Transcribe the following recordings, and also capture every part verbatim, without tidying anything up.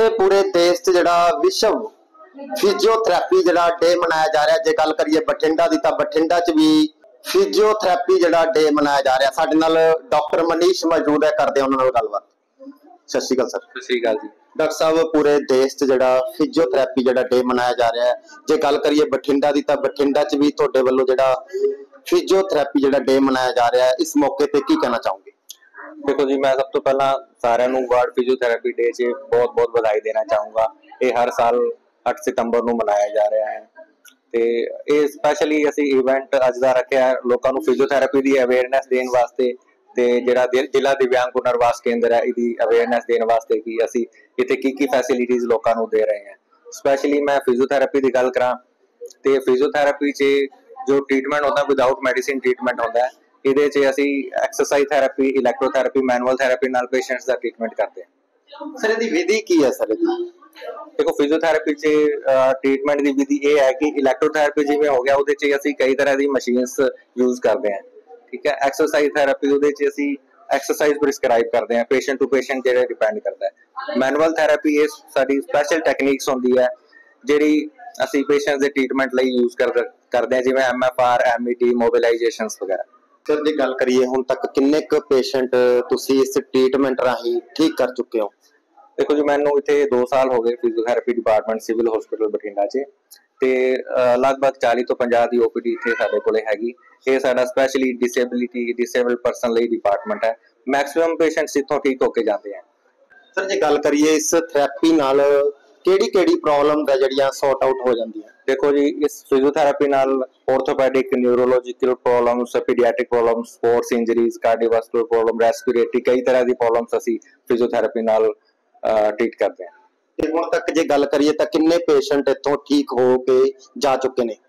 पूरे देश च जिहड़ा विश्व फिजियोथेरेपी जिहड़ा डे मनाया जा रहा, जे गल करिए बठिंडा की, तो बठिंडा च भी फिजियोथेरेपी जिहड़ा डे मनाया जा रहा। साडे नाल डॉक्टर मनीष मौजूद है, करदे उन्हां नाल गलबात। सत श्री अकाल सर। सत श्री अकाल जी। डॉक्टर साहब, पूरे देश च जिहड़ा फिजियोथेरेपी जिहड़ा डे मनाया जा रहा है, जे गल करिए बठिंडा की, तो बठिंडा च भी तुहाडे वल्लों जिहड़ा फिजियोथेरेपी जिहड़ा डे मनाया जा रहा है, इस मौके ते की कहना चाहोगे? देखो जी, मैं सब तो पहला सारिਆਂ ਨੂੰ वर्ल्ड फिजियोथेरेपी डे च बहुत बहुत बधाई देना चाहूँगा। ये हर साल अठ सितंबर ਨੂੰ मनाया जा रहा है ਤੇ ਇਹ ਸਪੈਸ਼ਲੀ ਅਸੀਂ ਇਵੈਂਟ ਅੱਜ ਦਾ ਰੱਖਿਆ ਲੋਕਾਂ ਨੂੰ ਫਿਜ਼ੀਓਥੈਰੇਪੀ ਦੀ ਅਵੇਅਰਨੈਸ ਦੇਣ ਵਾਸਤੇ ਤੇ ਜਿਹੜਾ ਜ਼ਿਲ੍ਹਾ ਦਿਵਿਆਂਗ ਪੁਨਰਵਾਸ ਕੇਂਦਰ ਹੈ ਇਹਦੀ ਅਵੇਅਰਨੈਸ ਦੇਣ ਵਾਸਤੇ ਕਿ ਅਸੀਂ ਇੱਥੇ ਕੀ ਕੀ ਫੈਸਿਲਿਟੀਜ਼ ਲੋਕਾਂ ਨੂੰ ਦੇ ਰਹੇ ਹਾਂ। ਸਪੈਸ਼ਲੀ ਮੈਂ ਫਿਜ਼ੀਓਥੈਰੇਪੀ ਦੀ ਗੱਲ ਕਰਾਂ ਤੇ ਫਿਜ਼ੀਓਥੈਰੇਪੀ 'ਚ ਜੋ ਟ੍ਰੀਟਮੈਂਟ ਹੁੰਦਾ ਵਿਦਾਊਟ ਮੈਡੀਸਿਨ ਟ੍ਰੀਟਮੈਂਟ ਹੁੰਦਾ, ਇਹਦੇ 'ਚ ਅਸੀਂ exercise therapy, electrotherapy, manual therapy ਨਾਲ ਪੇਸ਼ੈਂਟਸ ਦਾ ਟ੍ਰੀਟਮੈਂਟ ਕਰਦੇ ਹਾਂ। ਸਰ ਇਹਦੀ ਵਿਧੀ ਕੀ ਹੈ ਸਰ? ਇਹਦੀ देखो फिजियोथेरेपी च ट्रीटमेंट की विधि यह है कि इलैक्ट्रोथेरेपी जिवें हो गया, उहदे च असीं कई तरह की मशीन्स यूज करते हैं, ठीक है। एक्सरसाइज थेरेपी उहदे च असीं एक्सरसाइज प्रिस्क्राइब करते हैं, पेशेंट टू पेशेंट जिहड़ा डिपेंड करता है। मैनुअल थेरेपी ये साडी स्पैशल टैक्नीक्स होंदी है जिहड़ी असीं पेशेंट दे ट्रीटमेंट लई यूज कर करते हैं, जिवें M F R, M E T, mobilisations वगैरह। सर जे गल करिए हुण तक किन्ने क पेशेंट तुसीं इस ट्रीटमेंट राहीं ठीक कर चुके हो? देखो जी, मैनू इत्थे दो साल हो गए physiotherapy department civil hospital Bathinda च, ते लगभग चालीस तो पचास की ओपीडी इत्थे साडे कोले हैगी। ये साडा स्पैशली डिसेबिलिटी डिसेबल्ड पर्सन लई डिपार्टमेंट है। मैक्सिमम पेशेंट्स इत्थों ठीक होके जाते हैं। सर जे गल करिए इस थेरेपी नाल केड़ी केड़ी प्रॉब्लम है जिहड़ियां सॉर्ट आउट हो जांदियां? देखो जी, इस फिजियोथेरेपी नाल orthopaedic, neurological problems, paediatric problems, sports injuries, cardiovascular problem, respiratory, कई तरह की प्रॉब्लम्स असीं फिजियोथेरेपी नाल ट्रीट करते हैं। ते हुण तक जे गल करिए तां किन्ने पेशेंट इत्थों ठीक हो के जा चुके ने?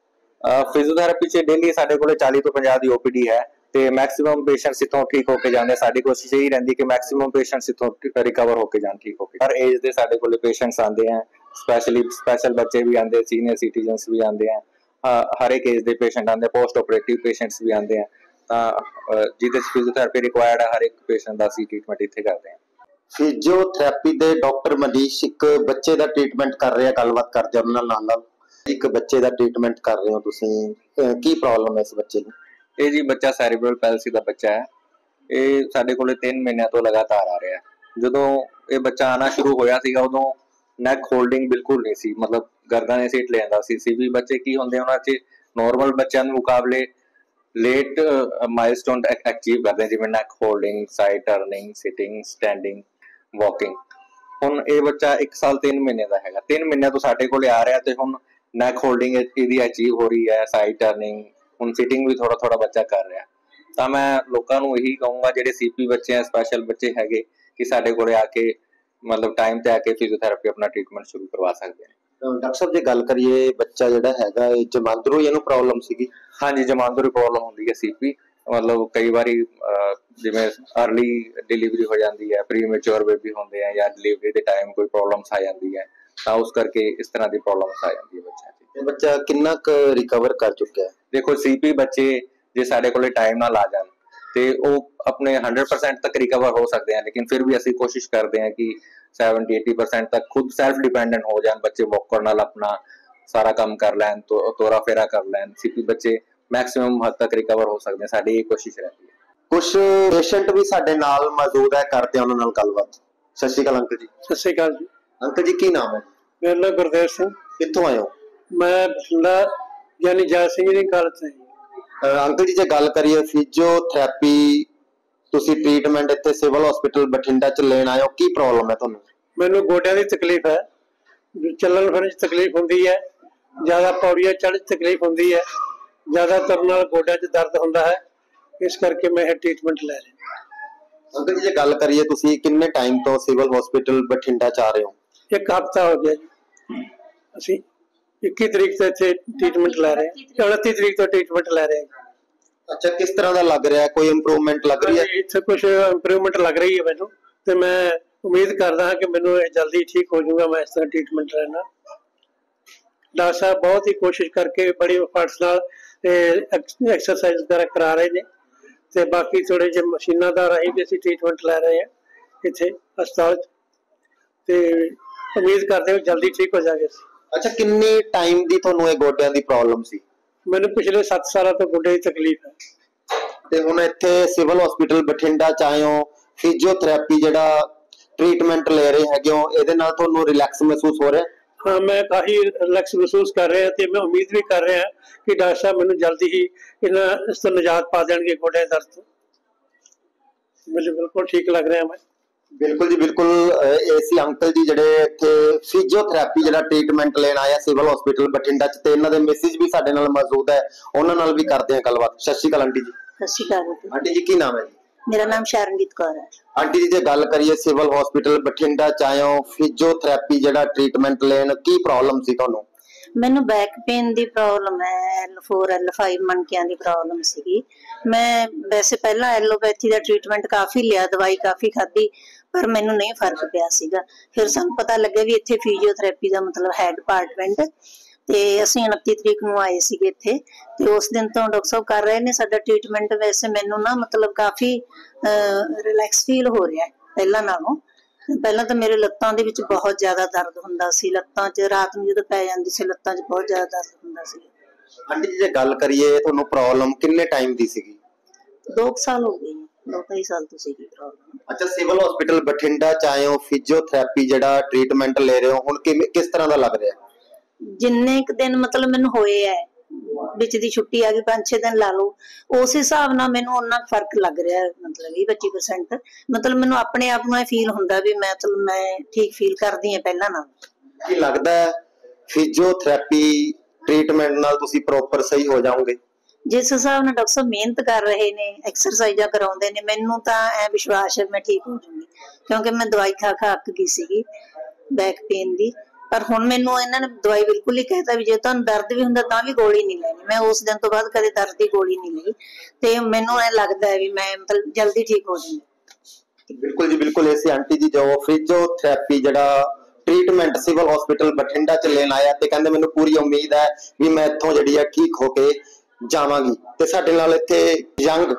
फिजियोथेरेपी च डेली साडे कोले चालीस तो पचास की ओपीडी है ते मैक्सिमम पेशेंट्स इत्थों ठीक होके जांदे। साडी कोशिश यही रहिंदी कि मैक्सिमम पेशेंट्स इत्थों रिकवर होके जाण, ठीक होके। हर एज दे साडे कोले पेशेंट्स आंदे हैं, स्पैशली स्पैशल बच्चे भी आंदे, सीनियर सिटीजनस भी आंदे हैं, हर एक एज दे पेशेंट आंदे, पोस्ट ऑपरेटिव पेशेंट्स भी आंदे हैं। तां जिहदे च फिजियोथेरेपी रिक्वायर्ड है, हर एक पेशेंट दा असीं ट्रीटमेंट इत्थे करदे हैं। फिजियोथेरेपी दे डॉक्टर मनीष एक बच्चे दा ट्रीटमेंट कर रहे हैं, गलबात करते हैं उन्हां नाल। एक बच्चे दा ट्रीटमेंट कर रहे हो तुसीं, की प्रॉब्लम है इस बच्चे नूं? ਇਹ ਜੀ ਬੱਚਾ ਸੈਰੀਬਰਲ ਪੈਲਸੀ ਦਾ ਬੱਚਾ ਹੈ। ਇਹ ਸਾਡੇ ਕੋਲੇ ਤਿੰਨ ਮਹੀਨਿਆਂ ਤੋਂ ਲਗਾਤਾਰ ਆ ਰਿਹਾ ਹੈ। ਜਦੋਂ ਇਹ ਬੱਚਾ ਆਣਾ ਸ਼ੁਰੂ ਹੋਇਆ ਸੀਗਾ ਉਦੋਂ ਨੈਕ ਹੋਲਡਿੰਗ ਬਿਲਕੁਲ ਨਹੀਂ ਸੀ, ਮਤਲਬ ਗਰਦਨ ਇਹ ਸੀਟ ਲੈਂਦਾ ਸੀ। ਸੀ ਵੀ ਬੱਚੇ ਕੀ ਹੁੰਦੇ ਉਹਨਾਂ 'ਚ ਨੋਰਮਲ ਬੱਚਿਆਂ ਦੇ ਮੁਕਾਬਲੇ ਲੇਟ ਮਾਈਲਸਟੋਨ ਅਚੀਵ ਕਰਦੇ, ਜਿਵੇਂ neck holding, side turning, sitting, standing, walking. ਹੁਣ ਇਹ ਬੱਚਾ ਇੱਕ ਸਾਲ ਤਿੰਨ ਮਹੀਨੇ ਦਾ ਹੈਗਾ, ਤਿੰਨ ਮਹੀਨਿਆਂ ਤੋਂ ਸਾਡੇ ਕੋਲੇ ਆ ਰਿਹਾ ਤੇ ਹੁਣ ਨੈਕ ਹੋਲਡਿੰਗ ਇਹਦੀ ਅਚੀਵ ਹੋ ਰਹੀ ਹੈ, ਸਾਈਡ ਟਰਨਿੰਗ, ਹੁਣ ਸਿਟਿੰਗ ਵੀ ਥੋੜਾ ਥੋੜਾ ਬੱਚਾ ਕਰ ਰਿਹਾ। ਤਾਂ ਮੈਂ ਲੋਕਾਂ ਨੂੰ ਇਹੀ ਕਹੂੰਗਾ ਜਿਹੜੇ ਸੀਪੀ ਬੱਚੇ ਆ, ਸਪੈਸ਼ਲ ਬੱਚੇ ਹੈਗੇ, ਕਿ ਸਾਡੇ ਕੋਲੇ ਆ ਕੇ ਮਤਲਬ ਟਾਈਮ ਤੇ ਆ ਕੇ ਫਿਜ਼ੀਓਥੈਰੇਪੀ ਆਪਣਾ ਟ੍ਰੀਟਮੈਂਟ ਸ਼ੁਰੂ ਕਰਵਾ ਸਕਦੇ ਨੇ। ਡਾਕਟਰ ਸਾਹਿਬ ਜੇ ਗੱਲ ਕਰੀਏ ਬੱਚਾ ਜਿਹੜਾ ਹੈਗਾ ਇਹ ਜਮਾਂਦਰੂ ਇਹਨੂੰ ਪ੍ਰੋਬਲਮ ਸੀਗੀ? ਹਾਂਜੀ, ਜਮਾਂਦਰੂ ਪ੍ਰੋਬਲਮ ਹੁੰਦੀ ਹੈ ਸੀਪੀ, ਮਤਲਬ ਕਈ ਵਾਰੀ ਜਿਵੇਂ अर्ਲੀ डिलीवरी हो जाती है, प्री मैच्योर बेबी होंगे हैं, या डिलीवरी के टाइम कोई प्रॉब्लम्स आ जाती है, तो उस करके इस तरह की प्रॉब्लम्स आ जाती है बच्चा। बच्चा कितना क रिकवर कर चुका है? देखो सीपी बच्चे जे साडे कोले टाइम नाल आ जान ते वो अपने हंड्रेड परसेंट तक रिकवर हो सकते हैं, लेकिन फिर भी असीं कोशिश करते हैं कि सैवनटी एटी परसेंट तक खुद सैल्फ डिपेंडेंट हो जाए बच्चे, वॉकर नाल अपना सारा काम कर लैन, तो तोरा फेरा कर लैन। सीपी बच्चे मैक्सिमम हद तक रिकवर हो सकते हैं, साडी ये कोशिश रहती है। कुछ पेशेंट भी साडे नाल मौजूद है, करते हैं उन्हां नाल गलबात। सत श्री अकाल अंकल जी। सत श्री अकाल जी। अंकल जी की नाम है? मेरा नाम गुरदेव सिंह। कित्थों आए हो? मैं बठिंडा यानी जय सिंह दी कॉलेज से। अंकल जी जे गल करिए फिजियोथेरेपी तुसीं ट्रीटमेंट इत्थे सिविल हॉस्पिटल बठिंडा च लेण आए हो, की प्रॉब्लम है तुहानूं? मैनूं गोडियां दी तकलीफ है, चलण फिरन च तकलीफ हुंदी है, ज़्यादा पौड़ियां चढ़ च तकलीफ हुंदी है, ज़्यादा तुरन नाल गोडियां च दर्द हुंदा है, इस करके मैं ट्रीटमेंट लै रहा। अंकल जी जे गल करिए तुसीं किन्ने टाइम तो सिविल हॉस्पिटल बठिंडा च आ रहे हो? एक हफ्ता हो गया जी। असीं इक्की तरीक से इत्थे ट्रीटमेंट लै रहे हैं, उनती तरीक तो ट्रीटमेंट लै रहे हैं। अच्छा, किस तरह का लग रहा है? कोई इंप्रूवमेंट लग रही है? इत्थे कुछ इंप्रूवमेंट लग रही है मैनूं, ते मैं उम्मीद करदा कि मैनूं जल्दी ठीक हो जाऊंगा। मैं इस तरह ट्रीटमेंट लेना। डॉक्टर साहब बहुत ही कोशिश करके बड़ी एफर्ट्स नाल एक्सरसाइज वगैरह करा रहे हैं, ते बाकी थोड़े जे मशीनां दा राहीं भी असीं ट्रीटमेंट लै रहे हैं इत्थे हस्पताल। ਤੇ ਉਮੀਦ ਕਰਦੇ ਹਾਂ ਜਲਦੀ ਠੀਕ ਹੋ ਜਾਗੇ। ਅੱਛਾ, ਕਿੰਨੀ ਟਾਈਮ ਦੀ ਤੁਹਾਨੂੰ ਇਹ ਗੋਡਿਆਂ ਦੀ ਪ੍ਰੋਬਲਮ ਸੀ? ਮੈਨੂੰ ਪਿਛਲੇ ਸੱਤ ਸਾਲਾਂ ਤੋਂ ਗੋਡੇ ਦੀ ਤਕਲੀਫ ਹੈ। ਤੇ ਹੁਣ ਇੱਥੇ ਸਿਵਲ ਹਸਪੀਟਲ ਬਠਿੰਡਾ ਚ ਆਏ ਹੋ, ਫਿਜ਼ੀਓਥੈਰੇਪੀ ਜਿਹੜਾ ਟ੍ਰੀਟਮੈਂਟ ਲੈ ਰਹੇ ਹੈਗੇ ਹੋ, ਇਹਦੇ ਨਾਲ ਤੁਹਾਨੂੰ ਰਿਲੈਕਸ ਮਹਿਸੂਸ ਹੋ ਰਿਹਾ? हाँ, मैं काफ़ी रिलैक्स महसूस कर रहा ते मैं उम्मीद भी कर रहा कि डॉक्टर साहब मैनू जल्दी ही इन्हां इस तो निजात पा देंगे गोडे दर्द तो। मुझे बिल्कुल ठीक लग रहा है। मैं बिल्कुल जी बिल्कुल। ए सी अंकल जी जिहड़े इत्थे फिजियोथेरेपी जिहड़ा ट्रीटमेंट लेण आया सिविल हॉस्पिटल बठिंडा च, ते इन्हां दे मैसेज भी साडे नाल मौजूद है, उन्हां नाल भी करदे हां गलबात। सत श्री अकाल आंटी जी। सत श्री अकाल आंटी जी, की नाम है जी? मेरा नाम शरणजीत कौर है। आंटी जी, जे गल करिए सिविल हॉस्पिटल बठिंडा च आए हो, फिजियोथेरेपी जिहड़ा ट्रीटमेंट लेण, की प्रॉब्लम सी तुहानू? मैनू बैक पेन दी प्रॉब्लम है, एल फोर एल फाइव मनकियां दी प्रॉब्लम सी। मैं वैसे पहला एलोपैथी दा ट्रीटमेंट काफ़ी लिया, दवाई काफ़ी खाधी, पर मैनू नहीं फर्क पिया सीगा। फिर सानू पता लगे भी इत्थे फिजियोथेरेपी दा मतलब है डिपार्टमेंट, ते असीं उनती तरीक नूं आए सीगे इत्थे, ते उस दिन तो डॉक्टर साहब कर रहे ने साडा ट्रीटमेंट। वैसे मैनू ना मतलब काफ़ी रिलैक्स फील हो रहा है पहला नालों। पहला तो मेरे लत्तां दे विच बहुत ज्यादा दर्द हुंदा सी, लत्तां च रात नूं जदों पै जांदी सी लत्तां च बहुत ज्यादा दर्द हुंदा सी। आंटी जी, जे गल करिए तुहानू प्रॉब्लम किन्ने टाइम दी सीगी? दो साल हो गए, दो ढाई साल तो सीगी प्रॉब्लम। अच्छा, सिविल हॉस्पिटल बठिंडा च आए हो, फिजियोथेरेपी जिहड़ा ट्रीटमेंट ले रहे हो, हुण किवें किस तरह दा लग रिहा? जिन्ने क दिन मतलब मैनू होए है, विच दी छुट्टी आ गई, पांच छे दिन ला लो, उस हिसाब नाल मैनू उन्ना फर्क लग रहा है, मतलब बीस पच्चीस परसेंट। मतलब मैनू अपने आप नूं फील हुंदा भी मैं मतलब मैं ठीक फील करदी हां पहला नाल। की लगदा है फिजियोथेरेपी ट्रीटमेंट नाल तुसीं प्रॉपर सही हो जाओगे? जिस हिसाब नाल डॉक्टर साहब मेहनत कर रहे ने, एक्सरसाइजां कराउंदे ने, मैनू तां ऐ विश्वास है मैं ठीक हो जाऊंगी, क्योंकि मैं दवाई खा खा अक गई सीगी बैक पेन दी। पर हुण मैनू इन्हां ने दवाई बिल्कुल ही कहता भी जे तुहानूं दर्द भी हुंदा तां भी गोली नहीं लैनी। मैं उस दिन तो बाद कदे दर्द दी गोली नहीं ली, ते मैनू ऐ लगदा है भी मैं मतलब जल्दी ठीक हो जाऊंगी। बिल्कुल जी बिल्कुल। ऐसी आंटी जी जो फिजियोथेरेपी जिहड़ा ट्रीटमेंट सिविल हॉस्पिटल बठिंडा च लेन आया, ते कहंदे मैनू पूरी उम्मीद है भी मैं इत्थों जिहड़ी है ठीक होके जावांगी। ते साडे नाल इत्थे यंग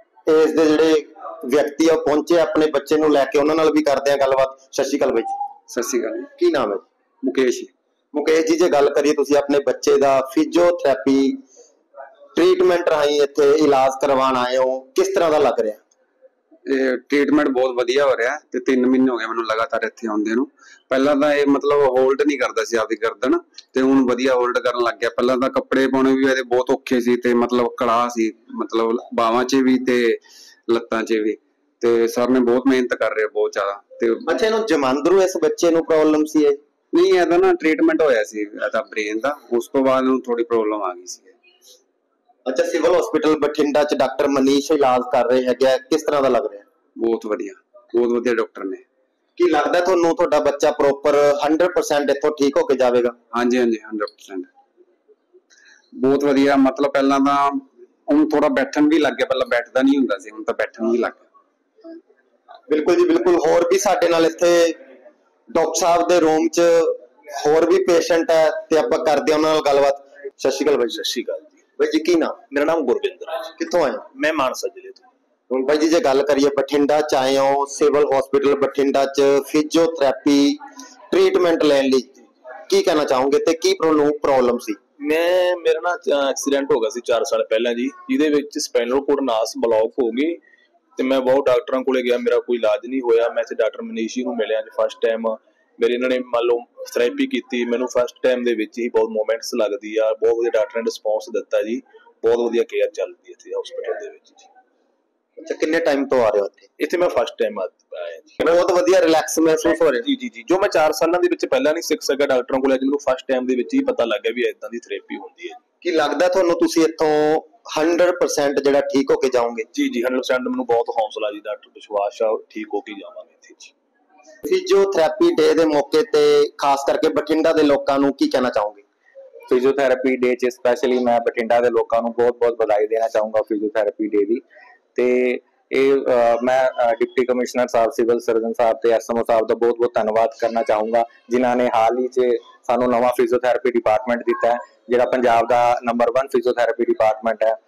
एज दे जिहड़े व्यक्ति आ पहुंचे अपने बच्चे नूं लैके, उन्हां नाल भी करदे आ गलबात। सत श्री अकाल बाई जी। सत श्री अकाल। की नाम है? मुकेश। मुकेश जी, जे गल करिए तुसीं अपने बच्चे दा फिजियोथेरेपी ट्रीटमेंट राहीं इत्थे इलाज करवाण आए हो, किस तरह दा लग रिहा? ਇਹ ਟ੍ਰੀਟਮੈਂਟ ਬਹੁਤ ਵਧੀਆ ਹੋ ਰਿਹਾ ਤੇ ਤਿੰਨ ਮਹੀਨੇ ਹੋ ਗਏ ਮੈਨੂੰ ਲਗਾਤਾਰ ਇੱਥੇ ਆਉਂਦੇ ਨੂੰ। ਪਹਿਲਾਂ ਤਾਂ ਇਹ ਮਤਲਬ ਹੋਲਡ ਨਹੀਂ ਕਰਦਾ ਸੀ ਆਪਦੀ ਗਰਦਨ, ਤੇ ਹੁਣ ਵਧੀਆ ਹੋਲਡ ਕਰਨ ਲੱਗ ਗਿਆ। ਪਹਿਲਾਂ ਤਾਂ ਕੱਪੜੇ ਪਾਉਣੇ ਵੀ ਇਹਦੇ ਬਹੁਤ ਔਖੇ ਸੀ, ਤੇ ਮਤਲਬ ਕੜਾਹ ਸੀ ਮਤਲਬ ਬਾਹਾਂ 'ਚ ਵੀ ਤੇ ਲੱਤਾਂ 'ਚ ਵੀ, ਤੇ ਸਰ ਨੇ ਬਹੁਤ ਮਿਹਨਤ ਕਰ ਰਹੇ ਬਹੁਤ ਜ਼ਿਆਦਾ। ਤੇ ਅੱਛਾ, ਇਹਨੂੰ ਜਮਾਂਦਰੂ ਇਸ ਬੱਚੇ ਨੂੰ ਪ੍ਰੋਬਲਮ ਸੀ? ਇਹ ਨਹੀਂ, ਇਹਦਾ ਨਾ ਟ੍ਰੀਟਮੈਂਟ ਹੋਇਆ ਸੀ ਇਹਦਾ ਬ੍ਰੇਨ ਦਾ, ਉਸ ਤੋਂ ਬਾਅਦ ਇਹਨੂੰ ਥੋੜੀ ਪ੍ਰੋਬਲਮ ਆ ਗਈ ਸੀ। अच्छा, सिविल हॉस्पिटल बठिंडा च डॉक्टर मनीष इलाज कर रहे हैं, किस तरह का लग रहा है? बहुत वधिया, बहुत वधिया डॉक्टर ने। की लगता है तुहानू तुहाडा बच्चा प्रॉपर हंड्रेड परसेंट इत्थों ठीक होके जाएगा? हाँ जी, हाँ जी, हंड्रेड परसेंट बहुत वधिया। मतलब पहला तां हुण थोड़ा बैठन भी लग गया, पहला बैठदा नहीं हुंदा सी, हुण तां बैठन भी लग गया। बिल्कुल जी बिल्कुल। होर भी साडे नाल इत्थे डॉक्टर साहब दे रूम च होर भी पेशेंट है, ते आपां करदे उहनां नाल गलबात। सत श्री अकाल बाई। सत श्री अकाल जी। ਬਾਈ ਜੀ, ਕੀ ਨਾਮ? मेरा नाम गुरविंदर है। कित्थों आए? मैं मानसा जिले तो। ਹੁਣ ਬਾਈ ਜੀ, ਜੇ ਗੱਲ ਕਰੀਏ ਬਠਿੰਡਾ ਚ ਆਏ ਹੋ, ਸਿਵਲ ਹਸਪੀਟਲ ਬਠਿੰਡਾ ਚ ਫਿਜ਼ੀਓਥੈਰੇਪੀ ਟ੍ਰੀਟਮੈਂਟ ਲੈਣ ਲਈ, ਕੀ ਕਹਿਣਾ ਚਾਹੋਗੇ ਤੇ ਕੀ ਪ੍ਰੋਬਲਮ ਸੀ? मैं मेरा ना एक्सीडेंट हो गया सी चार साल पहला जी, जिहदे विच स्पाइनल कोर्ड नास ब्लॉक हो गई, ਤੇ ਮੈਂ ਬਹੁਤ ਡਾਕਟਰਾਂ ਕੋਲੇ ਗਿਆ, ਮੇਰਾ ਕੋਈ ਇਲਾਜ ਨਹੀਂ ਹੋਇਆ। ਮੈਂ ਇੱਥੇ ਡਾਕਟਰ ਮਨੀਸ਼ ਜੀ ਨੂੰ ਮਿਲਿਆ ਜੀ ਫਸਟ ਟਾਈਮ। ਮੇਰੇ ਇਹਨਾਂ ਨੇ ਮੰਨ ਲਓ ਥੈਰੇਪੀ ਕੀਤੀ, ਮੈਨੂੰ ਫਸਟ ਟਾਈਮ ਦੇ ਵਿੱਚ ਹੀ ਬਹੁਤ ਮੂਵਮੈਂਟਸ ਲੱਗਦੀ ਆ, ਬਹੁਤ ਵਧੀਆ ਡਾਕਟਰ ਨੇ ਰਿਸਪੌਂਸ ਦਿੱਤਾ ਜੀ, ਬਹੁਤ ਵਧੀਆ ਕੇਅਰ ਚੱਲਦੀ ਇੱਥੇ ਹਸਪੀਟਲ ਦੇ ਵਿੱਚ ਜੀ। ਅੱਛਾ, ਕਿੰਨੇ ਟਾਈਮ ਤੋਂ ਆ ਰਹੇ ਹੋ ਇੱਥੇ? ਇੱਥੇ ਮੈਂ ਫਸਟ ਟਾਈਮ ਆਇਆ ਜੀ। ਬਹੁਤ ਵਧੀਆ ਰਿਲੈਕਸ ਮਹਿਸੂਸ ਹੋ ਰਿਹਾ? ਜੀ ਜੀ ਜੀ, ਜੋ ਮੈਂ ਚਾਰ ਸਾਲਾਂ ਦੇ ਵਿੱਚ ਪਹਿਲਾਂ ਨਹੀਂ ਸਿੱਖ ਸਕਿਆ ਡਾਕਟਰਾਂ ਕੋਲ, ਅੱਜ ਮੈਨੂੰ ਫਸਟ ਟਾਈਮ ਦੇ ਵਿੱਚ ਹੀ ਪਤਾ ਲੱਗ ਗਿਆ ਵੀ ਇਦਾਂ ਦੀ ਥੈਰੇਪੀ ਹੁੰਦੀ ਹੈ। ਕੀ ਲੱਗਦਾ ਤੁਹਾਨੂੰ ਤੁਸੀਂ ਇੱਥੋਂ हंड्रेड परसेंट ਜਿਹੜਾ ਠੀਕ ਹੋ ਕੇ ਜਾਓਗੇ? ਜੀ ਜੀ, हंड्रेड परसेंट ਮੈਨੂੰ ਬਹੁਤ ਹੌਸਲਾ ਜੀ, ਡਾਕਟਰ ਵਿਸ਼ਵਾਸ ਆ ਠੀਕ ਹੋ ਕੇ ਜਾਵਾਂਗੇ ਇੱਥੇ ਜੀ। ਫਿਜ਼ੀਓਥੈਰੇਪੀ ਡੇ ਦੇ ਮੌਕੇ ਤੇ ਖਾਸ ਕਰਕੇ ਬਠਿੰਡਾ ਦੇ ਲੋਕਾਂ ਨੂੰ ਕੀ ਕਹਿਣਾ ਚਾਹੋਗੇ? ਫਿਜ਼ੀਓਥੈਰੇਪੀ ਡੇ 'ਚ ਸਪੈਸ਼ਲੀ ਮੈਂ ਬਠਿੰਡਾ ਦੇ ਲੋਕਾਂ ਨੂੰ ਬਹੁਤ-ਬਹੁਤ ਵਧਾਈ ਦੇਣਾ ਚਾਹੂੰਗਾ ਫਿਜ਼ੀਓਥੈਰੇਪੀ ਡੇ ਦੀ। ਤੇ ਇਹ ਮੈਂ ਡਿਪਟੀ ਕਮਿਸ਼ਨਰ ਸਾਹਿਬ, ਸਿਵਲ ਸਰਜਨ ਸਾਹਿਬ ਤੇ ਐਸਐਮਓ ਸਾਹਿਬ ਦਾ ਬਹੁਤ-ਬਹੁਤ ਧੰਨਵਾਦ ਕਰਨਾ ਚਾਹੂੰਗਾ, ਜਿਨ੍ਹਾਂ ਨੇ ਹਾਲ ਹੀ 'ਚ ਸਾਨੂੰ ਨਵਾਂ ਫਿਜ਼ੀਓਥੈਰੇਪੀ ਡਿਪਾਰਟਮੈਂਟ ਦਿੱਤਾ ਹੈ, ਜਿਹੜਾ ਪੰਜਾਬ ਦਾ ਨੰਬਰ वन ਫਿਜ਼ੀਓਥੈਰੇਪੀ ਡਿਪਾਰਟਮੈਂਟ ਹੈ।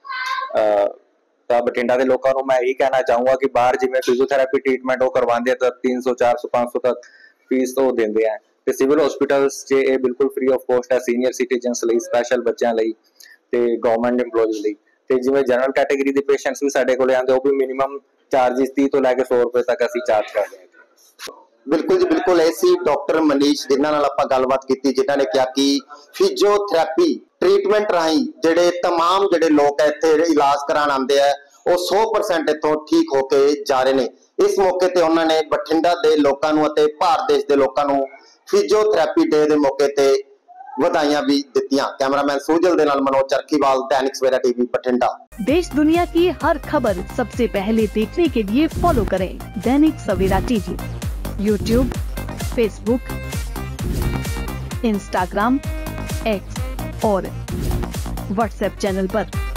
ਤਾਂ ਬਠਿੰਡਾ ਦੇ ਲੋਕਾਂ ਨੂੰ ਮੈਂ ਇਹੀ ਕਹਿਣਾ ਚਾਹੂੰਗਾ ਕਿ ਬਾਹਰ ਜਿਵੇਂ ਫਿਜ਼ੀਓਥੈਰੇਪੀ ਟ੍ਰੀਟਮੈਂਟ ਉਹ ਕਰਵਾਉਂਦੇ ਆ ਤਾਂ तीन सौ चार सौ पाँच सौ तक ਫੀਸ ਉਹ ਦਿੰਦੇ ਆ ਤੇ ਸਿਵਲ ਹਸਪੀਟਲਸ 'ਚ ਇਹ ਬਿਲਕੁਲ ਫ੍ਰੀ ਆਫ ਕੋਸਟ ਹੈ ਸੀਨੀਅਰ ਸਿਟੀਜ਼ਨਸ ਲਈ, ਸਪੈਸ਼ਲ ਬੱਚਿਆਂ ਲਈ ਤੇ ਗਵਰਨਮੈਂਟ EMPLOYEES ਲਈ। ਤੇ ਜਿਵੇਂ ਜਨਰਲ ਕੈਟਾਗਰੀ ਦੇ ਪੇਸ਼ੈਂਟਸ ਵੀ ਸਾਡੇ ਕੋਲ ਆਉਂਦੇ, ਉਹ ਵੀ ਮਿਨੀਮਮ ਚਾਰजेस तीस ਤੋਂ ਲੈ ਕੇ सौ ਰੁਪਏ ਤੱਕ ਅਸੀਂ ਚਾਰਜ ਕਰਦੇ ਹਾਂ। ਬਿਲਕੁਲ ਜੀ ਬਿਲकुल। ਇਹ ਸੀ ਡਾਕਟਰ ਮਨੀਸ਼ ਜਿਨ੍ਹਾਂ ਨਾਲ ਆਪਾਂ ਗੱਲਬਾਤ ਕੀਤੀ, ਜਿਨ੍ਹਾਂ ਨੇ ਕਿਹਾ ਕਿ ਫਿਜ਼ੀਓਥੈਰੇਪੀ ਟ੍ਰੀਟਮੈਂਟ ਰਾਹੀਂ ਜਿਹੜੇ तमाम ਜਿਹੜੇ ਲੋਕ ਇੱਥੇ ਇਲਾਜ ਕਰਾਉਣ ਆਉਂਦੇ ਆ ਉਹ सौ परसेंट ਇੱਥੋਂ ਠੀਕ ਹੋ ਕੇ ਜਾ ਰਹੇ ਨੇ। ਇਸ ਮੌਕੇ ਤੇ ਉਹਨਾਂ ਨੇ ਬਠਿੰਡਾ ਦੇ ਲੋਕਾਂ ਨੂੰ ਅਤੇ ਭਾਰਤ ਦੇਸ਼ ਦੇ ਲੋਕਾਂ ਨੂੰ ਫਿਜ਼ੀਓਥੈਰੇਪੀ ਡੇ ਦੇ ਮੌਕੇ ਤੇ ਵਧਾਈਆਂ भी ਦਿੱਤੀਆਂ। कैमरामैन सुजल दे नाल मनोज चरखीवाल, दैनिक सवेरा टीवी बठिंडा। देश दुनिया की हर खबर सबसे पहले देखने के लिए फॉलो करें Dainik Savera TV, YouTube, Facebook, Instagram, X और व्हाट्सएप चैनल पर।